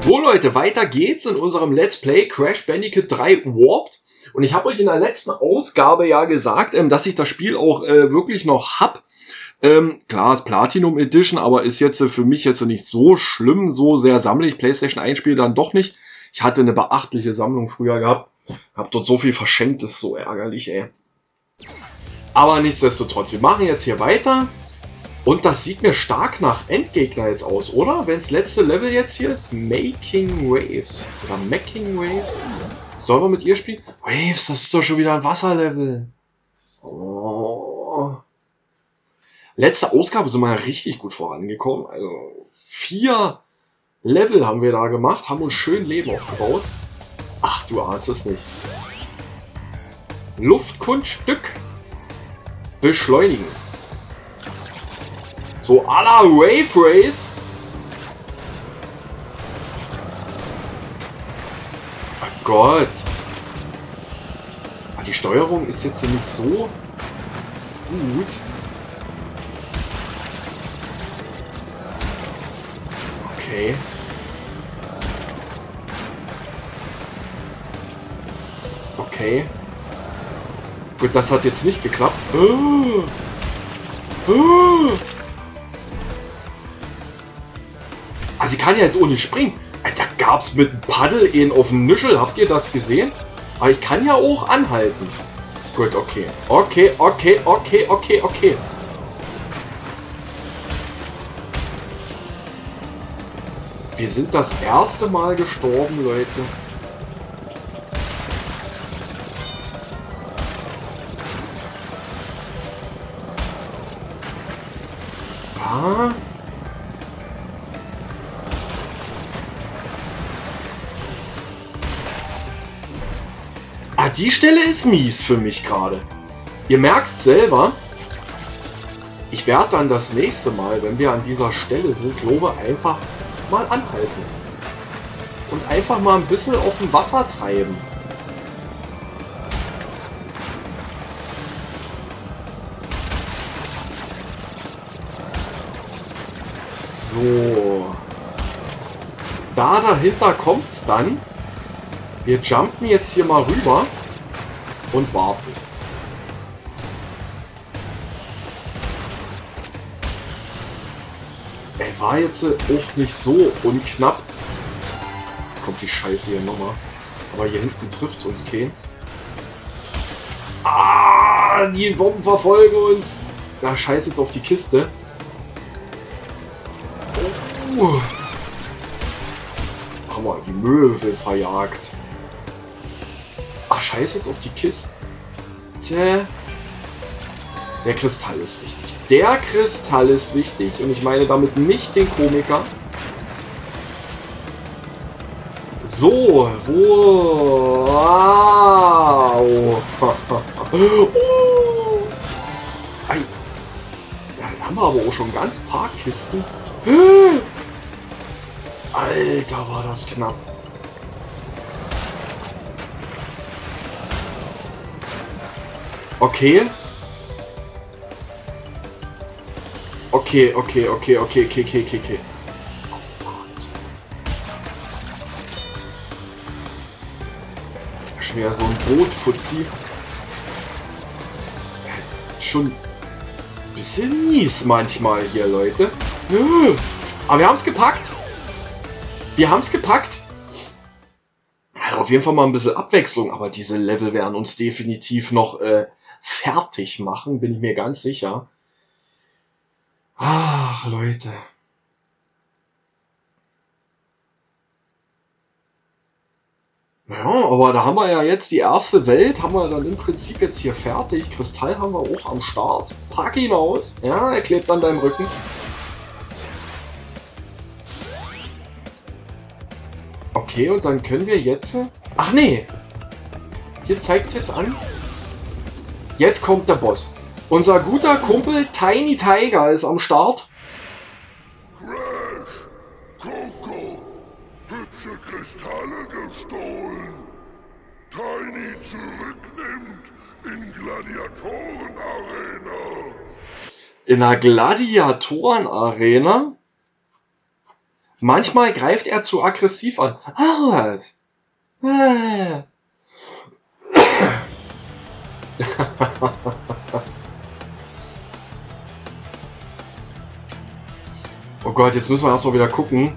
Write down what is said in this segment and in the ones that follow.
So Leute, weiter geht's in unserem Let's Play Crash Bandicoot 3 Warped. Und ich habe euch in der letzten Ausgabe ja gesagt, dass ich das Spiel auch wirklich noch hab. Klar, ist Platinum Edition, aber ist jetzt für mich jetzt nicht so schlimm. So sehr sammle ich PlayStation 1 Spiele dann doch nicht. Ich hatte eine beachtliche Sammlung früher gehabt. Hab dort so viel verschenkt, ist so ärgerlich, ey. Aber nichtsdestotrotz, wir machen jetzt hier weiter. Und das sieht mir stark nach Endgegner jetzt aus, oder? Wenn das letzte Level jetzt hier ist, Making Waves. Oder Making Waves. Sollen wir mit ihr spielen? Waves, das ist doch schon wieder ein Wasserlevel. Oh. Letzte Ausgabe sind wir ja richtig gut vorangekommen. Also 4 Level haben wir da gemacht, haben uns schön Leben aufgebaut. Ach, du ahnst es nicht. Luftkunststück beschleunigen. So à la Wave Race. Oh Gott. Die Steuerung ist jetzt nicht so gut. Okay. Okay. Gut, das hat jetzt nicht geklappt. Also ich kann ja jetzt ohne springen. Da gab es mit dem Paddel ihn auf den Nischel. Habt ihr das gesehen? Aber ich kann ja auch anhalten. Gut, okay. Okay. Wir sind das erste Mal gestorben, Leute. Ah. Die Stelle ist mies für mich gerade. Ihr merkt selber, ich werde dann das nächste Mal, wenn wir an dieser Stelle sind, glaube einfach mal anhalten. Und einfach mal ein bisschen auf dem Wasser treiben. So. Da dahinter kommt es dann. Wir jumpen jetzt hier mal rüber und warten. Er war jetzt auch nicht so unknapp. Jetzt kommt die Scheiße hier nochmal. Aber hier hinten trifft uns keins. Ah, die Bomben verfolgen uns. Na, scheiß jetzt auf die Kiste. Oh. Haben wir die Möwe verjagt. Ach, scheiß jetzt auf die Kiste. Der Kristall ist wichtig. Der Kristall ist wichtig. Und ich meine damit nicht den Komiker. So, wo... Wow. Ja, dann haben wir aber auch schon ganz paar Kisten. Alter, war das knapp. Okay. Okay. Oh Gott. Schwer, so ein Boot-Fuzzi. Schon ein bisschen mies manchmal hier, Leute. Aber wir haben es gepackt. Also auf jeden Fall mal ein bisschen Abwechslung. Aber diese Level werden uns definitiv noch fertig machen, bin ich mir ganz sicher. Ach, Leute. Ja, aber da haben wir ja jetzt die erste Welt, haben wir dann im Prinzip jetzt hier fertig. Kristall haben wir auch am Start. Pack ihn aus. Ja, er klebt an deinem Rücken. Okay, und dann können wir jetzt... Ach nee! Hier zeigt es jetzt an. Jetzt kommt der Boss. Unser guter Kumpel Tiny Tiger ist am Start. Crash! Coco! Hübsche Kristalle gestohlen! Tiny zurücknimmt in Gladiatorenarena! In der Gladiatorenarena? Manchmal greift er zu aggressiv an. Ach was. Oh Gott, jetzt müssen wir erst mal wieder gucken.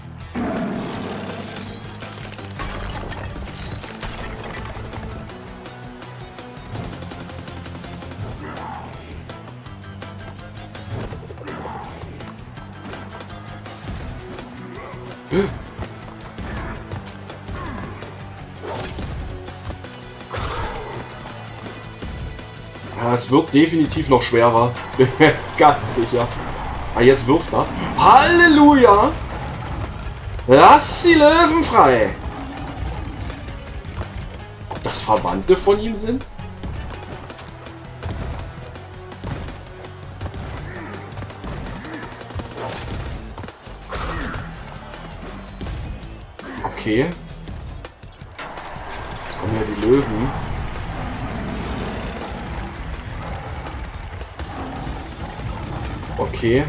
Ja, es wird definitiv noch schwerer. Bin mir ganz sicher. Ah, jetzt wirft er. Halleluja! Lass die Löwen frei! Ob das Verwandte von ihm sind? Okay. Jetzt kommen ja die Löwen. Okay.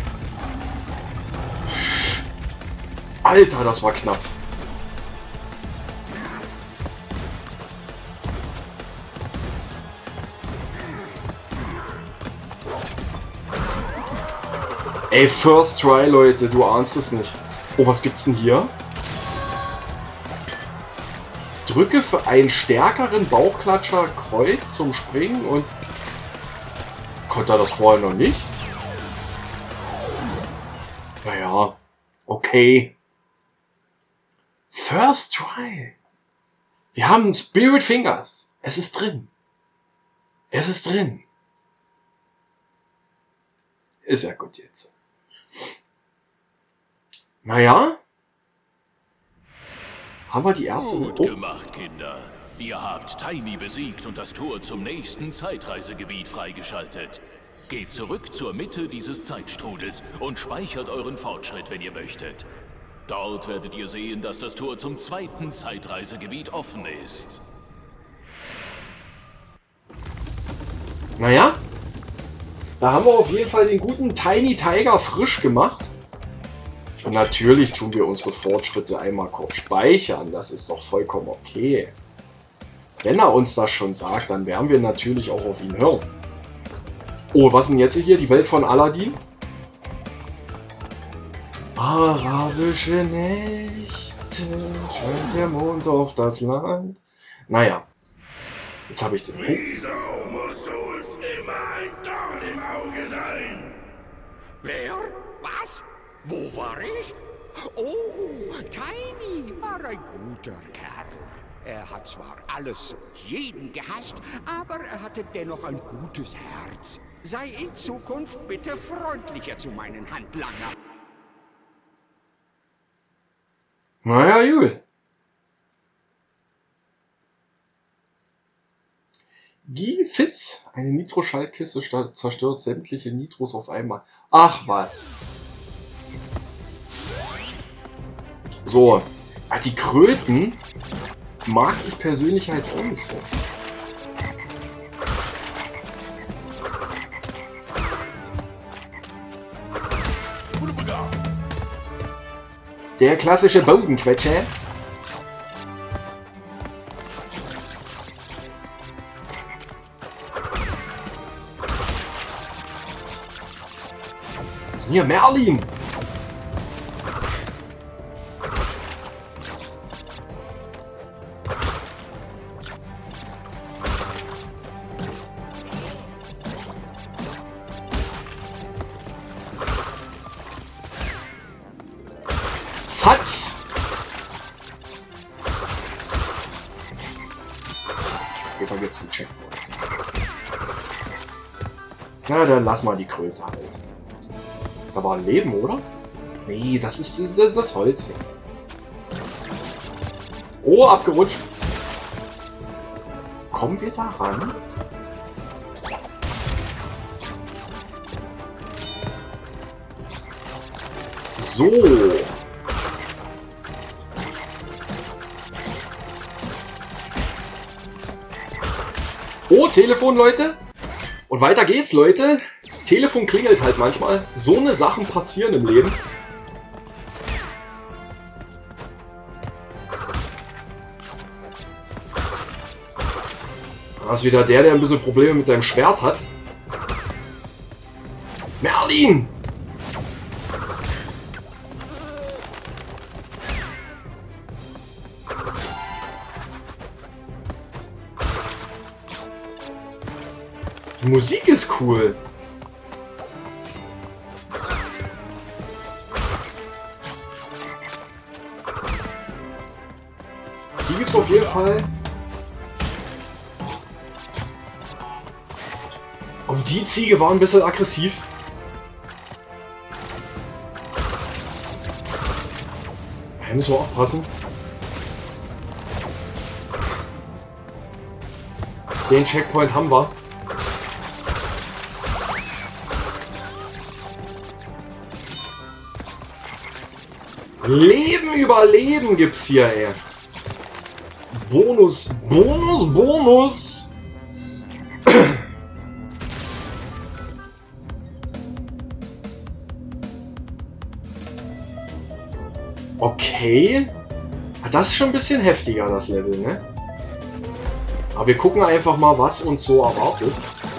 Alter, das war knapp. Ey, First Try, Leute, du ahnst es nicht. Oh, was gibt's denn hier? Drücke für einen stärkeren Bauchklatscher Kreuz zum Springen und... Konnte er das vorher noch nicht? Naja, okay. First Try. Wir haben Spirit Fingers. Es ist drin. Es ist drin. Ist ja gut jetzt. Naja. Haben wir die erste... Gut gemacht, Kinder. Ihr habt Tiny besiegt und das Tor zum nächsten Zeitreisegebiet freigeschaltet. Geht zurück zur Mitte dieses Zeitstrudels und speichert euren Fortschritt, wenn ihr möchtet. Dort werdet ihr sehen, dass das Tor zum zweiten Zeitreisegebiet offen ist. Naja, da haben wir auf jeden Fall den guten Tiny Tiger frisch gemacht. Und natürlich tun wir unsere Fortschritte einmal kurz speichern. Das ist doch vollkommen okay. Wenn er uns das schon sagt, dann werden wir natürlich auch auf ihn hören. Oh, was denn jetzt hier? Die Welt von Aladdin? Arabische Nächte, scheint der Mond auf das Land. Naja, jetzt habe ich den... Wieso musst du uns immer ein Dorn im Auge sein? Wer? Was? Wo war ich? Oh, Tiny war ein guter Kerl. Er hat zwar alles und jeden gehasst, aber er hatte dennoch ein gutes Herz. Sei in Zukunft bitte freundlicher zu meinen Handlangern. Naja, gut. Guy Fitz, eine Nitro-Schaltkiste zerstört sämtliche Nitros auf einmal. Ach was. So, die Kröten mag ich persönlich halt auch nicht so. Der klassische Bodenquetscher. Was ist denn hier? Merlin! Fatz! Später gibt's einen Checkpoint. Na, dann lass mal die Kröte halt. Da war ein Leben, oder? Nee, das ist das Holz. Oh, abgerutscht. Kommen wir da ran? So. Oh, Telefon, Leute. Und weiter geht's, Leute. Telefon klingelt halt manchmal. So eine Sachen passieren im Leben. Also wieder der ein bisschen Probleme mit seinem Schwert hat. Merlin! Die Musik ist cool. Die gibt's auf jeden Fall. Und die Ziege war ein bisschen aggressiv. Da müssen wir aufpassen. Den Checkpoint haben wir. Leben überleben gibt's hier, ey. Bonus, Bonus, Bonus. Okay. Das ist schon ein bisschen heftiger, das Level, ne? Aber wir gucken einfach mal, was uns so erwartet.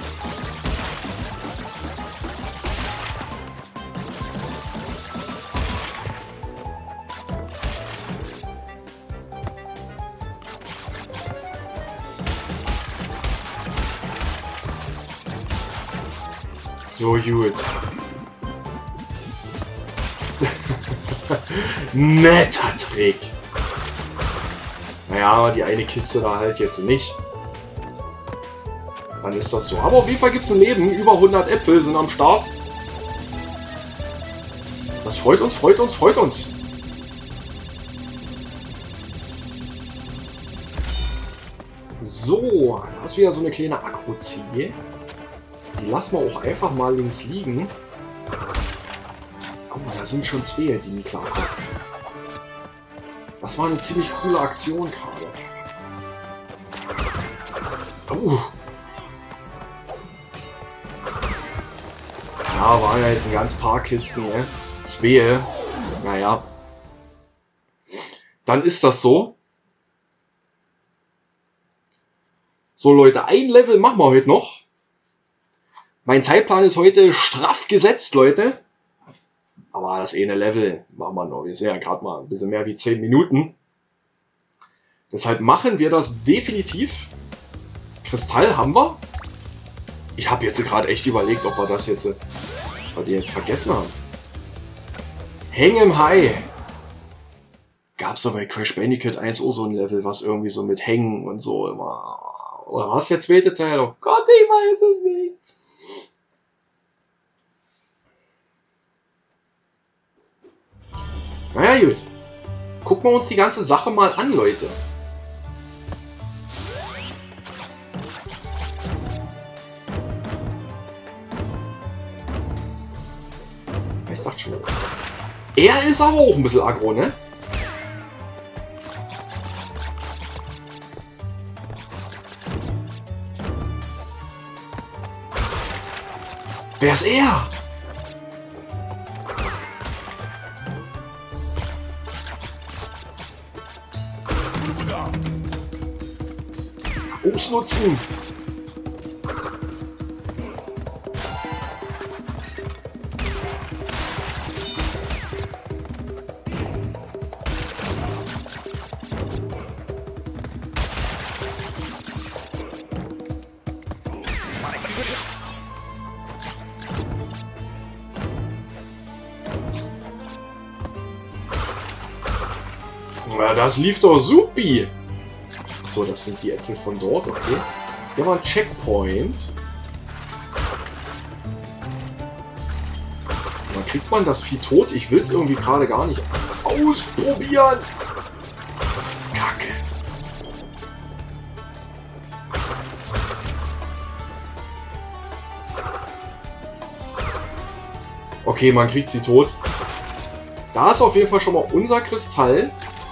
So gut. Netter Trick. Naja, aber die eine Kiste da halt jetzt nicht. Dann ist das so. Aber auf jeden Fall gibt es ein Leben. Über 100 Äpfel sind am Start. Das freut uns, freut uns, freut uns. So, da ist wieder so eine kleine Akro-Ziege. Die lassen wir auch einfach mal links liegen. Guck mal, da sind schon zwei, die nicht klarkommen. Das war eine ziemlich coole Aktion gerade. Ja, waren ja jetzt ein ganz paar Kisten, ne? Zwei. Naja. Dann ist das so. So Leute, ein Level machen wir heute noch. Mein Zeitplan ist heute straff gesetzt, Leute. Aber das eine Level machen wir noch. Wir sind ja gerade mal ein bisschen mehr wie 10 Minuten. Deshalb machen wir das definitiv. Kristall haben wir. Ich habe jetzt gerade echt überlegt, ob wir das jetzt, weil die jetzt vergessen haben. Hängen im Hai. Gab es doch bei Crash Bandicoot 1 auch so ein Level, was irgendwie so mit Hängen und so immer. Oder was der zweite Teil? Oh Gott, ich weiß es nicht. Naja, gut. Gucken wir uns die ganze Sache mal an, Leute. Ich dachte schon. Er ist aber auch ein bisschen aggro, ne? Wer ist er? Ausnutzen. Na, das lief doch supi. So, das sind die Äpfel von dort, okay. Hier war ein Checkpoint. Dann kriegt man das Vieh tot. Ich will es irgendwie gerade gar nicht ausprobieren. Kacke. Okay, man kriegt sie tot. Da ist auf jeden Fall schon mal unser Kristall.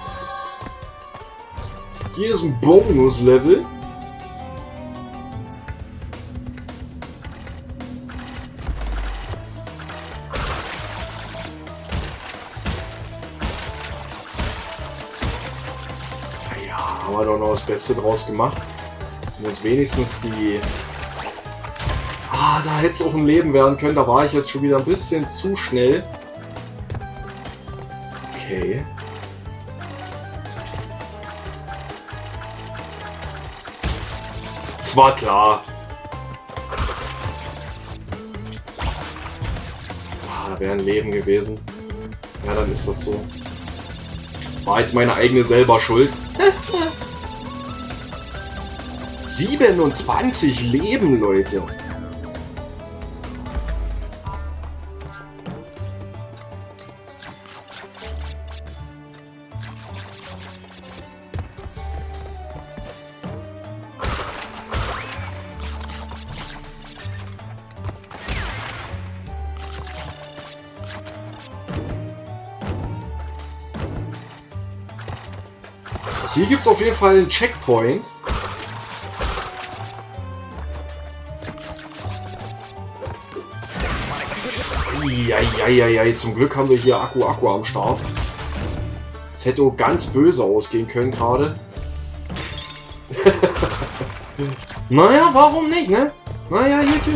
Hier ist ein Bonus-Level. Naja, haben wir doch noch das Beste draus gemacht. Muss wenigstens die... Ah, da hätte es auch ein Leben werden können. Da war ich jetzt schon wieder ein bisschen zu schnell. Okay. Das war klar. Ah, da wäre ein Leben gewesen. Ja, dann ist das so. War jetzt meine eigene selber Schuld. 27 Leben, Leute. Hier gibt es auf jeden Fall einen Checkpoint. Eieieiei, zum Glück haben wir hier Akku am Start. Das hätte auch ganz böse ausgehen können gerade. Naja, warum nicht, ne? Naja, YouTube.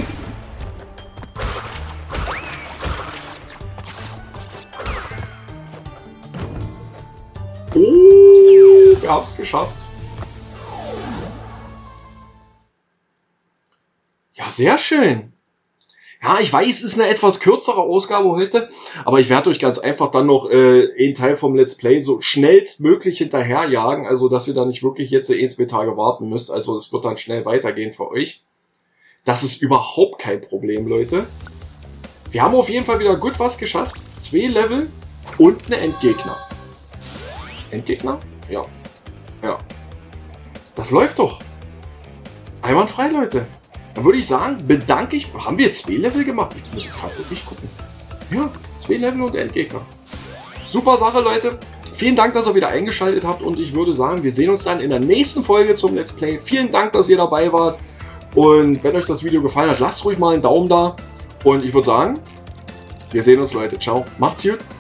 Oh, wir haben es geschafft. Ja, sehr schön. Ja, ich weiß, es ist eine etwas kürzere Ausgabe heute, aber ich werde euch ganz einfach dann noch einen Teil vom Let's Play so schnellstmöglich hinterherjagen, also dass ihr da nicht wirklich jetzt 1-2 Tage warten müsst, also es wird dann schnell weitergehen für euch. Das ist überhaupt kein Problem, Leute. Wir haben auf jeden Fall wieder gut was geschafft. 2 Level und eine Endgegner. Endgegner? Ja. Ja. Das läuft doch. Einwandfrei, Leute. Dann würde ich sagen, bedanke ich... Haben wir 2 Level gemacht? Ich muss jetzt gerade wirklich gucken. Ja, 2 Level und Endgegner. Super Sache, Leute. Vielen Dank, dass ihr wieder eingeschaltet habt. Und ich würde sagen, wir sehen uns dann in der nächsten Folge zum Let's Play. Vielen Dank, dass ihr dabei wart. Und wenn euch das Video gefallen hat, lasst ruhig mal einen Daumen da. Und ich würde sagen, wir sehen uns, Leute. Ciao. Macht's gut.